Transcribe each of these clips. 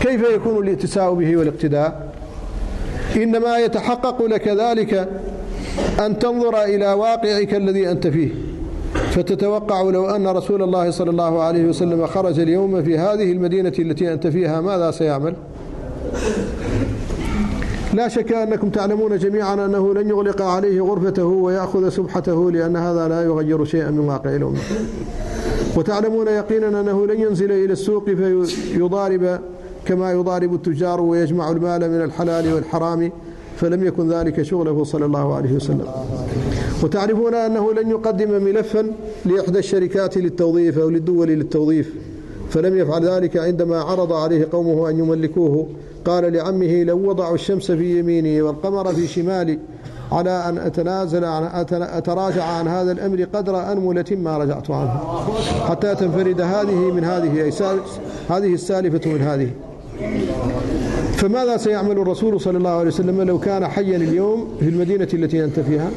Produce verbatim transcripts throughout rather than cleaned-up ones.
كيف يكون الائتساء به والاقتداء؟ إنما يتحقق لك ذلك أن تنظر إلى واقعك الذي أنت فيه، فتتوقع لو أن رسول الله صلى الله عليه وسلم خرج اليوم في هذه المدينة التي أنت فيها ماذا سيعمل؟ لا شك أنكم تعلمون جميعا أنه لن يغلق عليه غرفته ويأخذ سبحته، لأن هذا لا يغير شيئا من واقع الأمة. وتعلمون يقينا أنه لن ينزل إلى السوق فيضارب كما يضارب التجار ويجمع المال من الحلال والحرام، فلم يكن ذلك شغله صلى الله عليه وسلم. وتعرفون أنه لن يقدم ملفا لإحدى الشركات للتوظيف أو للدول للتوظيف، فلم يفعل ذلك عندما عرض عليه قومه أن يملكوه. قال لعمه: لو وضعوا الشمس في يميني والقمر في شمالي على أن أتنازل عن أتراجع عن هذا الأمر قدر أنملة ما رجعت عنه، حتى تنفرد هذه من هذه هذه السالفة من هذه. فماذا سيعمل الرسول صلى الله عليه وسلم لو كان حيا اليوم في المدينة التي أنت فيها؟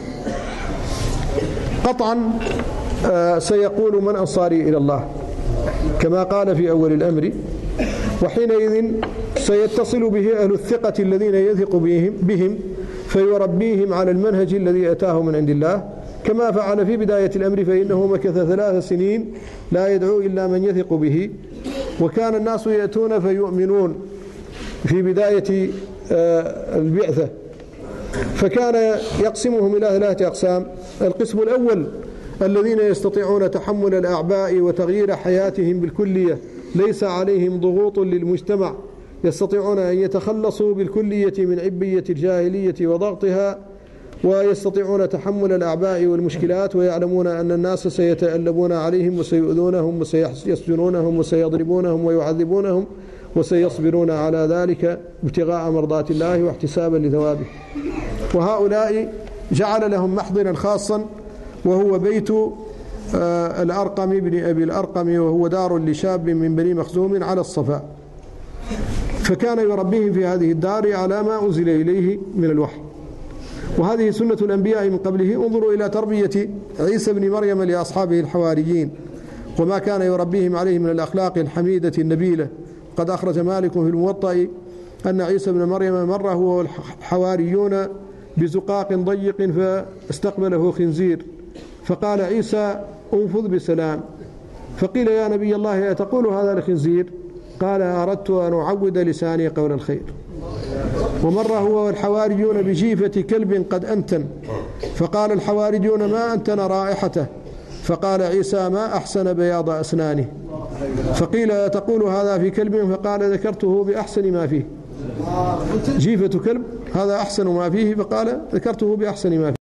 قطعا سيقول: من أنصاري إلى الله، كما قال في أول الأمر. وحينئذ سيتصل به أهل الثقة الذين يثق بهم, بهم فيربيهم على المنهج الذي أتاه من عند الله، كما فعل في بداية الأمر، فإنه مكث ثلاث سنين لا يدعو إلا من يثق به. وكان الناس يأتون فيؤمنون في بداية البعثة، فكان يقسمهم إلى ثلاثة أقسام. القسم الأول الذين يستطيعون تحمل الأعباء وتغيير حياتهم بالكلية، ليس عليهم ضغوط للمجتمع، يستطيعون أن يتخلصوا بالكلية من عبية الجاهلية وضغطها، ويستطيعون تحمل الأعباء والمشكلات، ويعلمون أن الناس سيتألبون عليهم وسيؤذونهم وسيسجنونهم وسيضربونهم ويعذبونهم، وسيصبرون على ذلك ابتغاء مرضات الله واحتسابا لثوابه. وهؤلاء جعل لهم محضنا خاصا، وهو بيت الأرقم بن أبي الأرقم، وهو دار لشاب من بني مخزوم على الصفا، فكان يربيهم في هذه الدار على ما أنزل إليه من الوحي. وهذه سنة الأنبياء من قبله. انظروا إلى تربية عيسى بن مريم لأصحابه الحواريين، وما كان يربيهم عليه من الأخلاق الحميدة النبيلة. قد أخرج مالك في الموطأ أن عيسى بن مريم مر هو والحواريون بزقاق ضيق فاستقبله خنزير، فقال عيسى: انفذ بسلام. فقيل: يا نبي الله أتقول هذا الخنزير؟ قال: أردت أن أعود لساني قول الخير. ومر هو والحواريون بجيفة كلب قد أنتن، فقال الحواريون: ما أنتن رائحته؟ فقال عيسى: ما أحسن بياض أسنانه. فقيل: تقول هذا في كلب؟ فقال: ذكرته بأحسن ما فيه. جيفة كلب هذا أحسن ما فيه، فقال: ذكرته بأحسن ما فيه.